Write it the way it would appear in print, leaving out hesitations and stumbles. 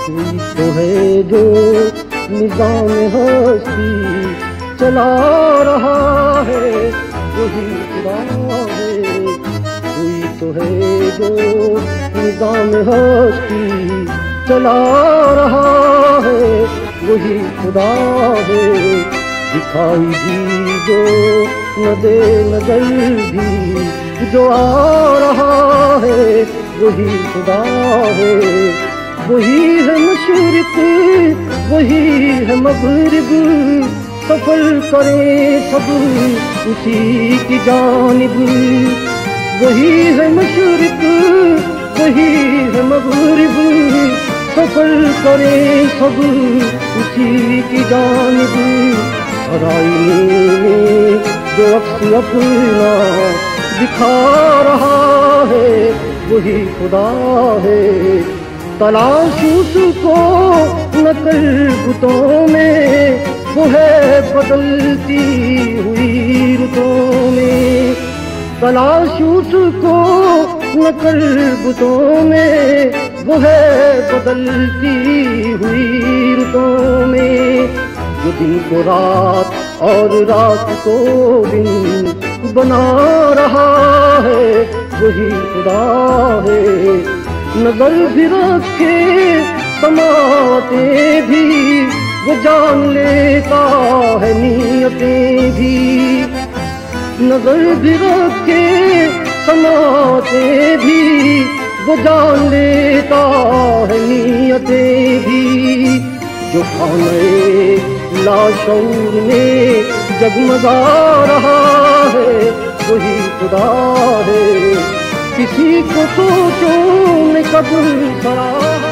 کوئی تو ہے جو نظام ہستی چلا رہا ہے وہی خدا ہے، کوئی تو ہے جو نظام ہستی چلا رہا ہے وہی خدا ہے، دکھائی بھی جو نہ دے نظر بھی جو آ رہا ہے وہی خدا ہے، وہی ہے مشرق وہی ہے مغرب، سفر کریں سب اسی کی جانب، وہی ہے مشرق وہی ہے مغرب، سفر کریں سب اسی کی جانب، ہرائی میں جو عکس اپنا دکھا رہا ہے وہی خدا ہے، تلاش اس کو نہ کر بتوں میں، وہ ہے بدلتی ہوئی رتوں میں، تلاش اس کو نہ کر بتوں میں، وہ ہے بدلتی ہوئی رتوں میں، جو دن کو رات اور رات کو دن بنا رہا ہے وہی خدا ہے، نظر بھی رکھے سماعتیں بھی وہ جان لیتا ہے نیتیں بھی، نظر بھی رکھے سماعتیں بھی وہ جان لیتا ہے نیتیں بھی، جو خانے لاشعور میں جگمگا رہا ہے وہی خدا ہے، کسی کو سوچوں میں قبر سرا